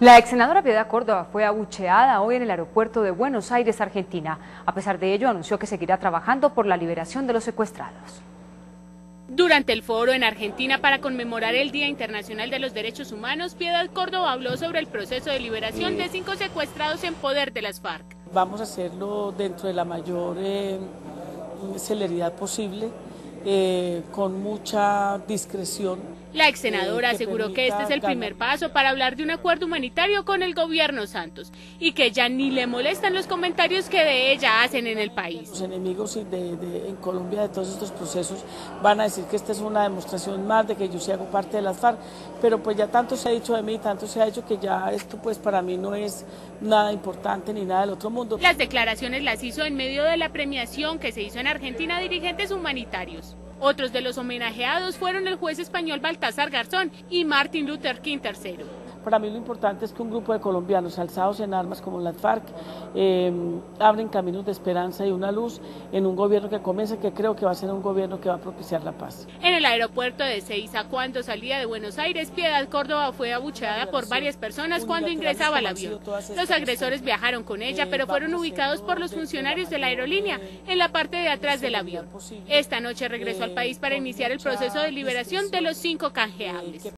La ex senadora Piedad Córdoba fue abucheada hoy en el aeropuerto de Buenos Aires, Argentina. A pesar de ello, anunció que seguirá trabajando por la liberación de los secuestrados. Durante el foro en Argentina para conmemorar el Día Internacional de los Derechos Humanos, Piedad Córdoba habló sobre el proceso de liberación de 5 secuestrados en poder de las FARC. Vamos a hacerlo dentro de la mayor celeridad posible, con mucha discreción. La ex senadora aseguró que este es el primer paso para hablar de un acuerdo humanitario con el gobierno Santos y que ya ni le molestan los comentarios que de ella hacen en el país. Los enemigos en Colombia de todos estos procesos van a decir que esta es una demostración más de que yo sí hago parte de las FARC, pero pues ya tanto se ha dicho de mí, tanto se ha dicho que ya esto pues para mí no es nada importante ni nada del otro mundo. Las declaraciones las hizo en medio de la premiación que se hizo en Argentina a dirigentes humanitarios. Otros de los homenajeados fueron el juez español Baltasar Garzón y Martin Luther King III. Para mí lo importante es que un grupo de colombianos alzados en armas como las FARC abren caminos de esperanza y una luz en un gobierno que comience, que creo que va a ser un gobierno que va a propiciar la paz. En el aeropuerto de Ezeiza, cuando salía de Buenos Aires, Piedad Córdoba fue abucheada por varias personas cuando ingresaba al avión. Los agresores viajaron con ella, pero fueron ubicados por los funcionarios de la aerolínea en la parte de atrás del avión. Esta noche regresó al país para iniciar el proceso de liberación de los 5 canjeables.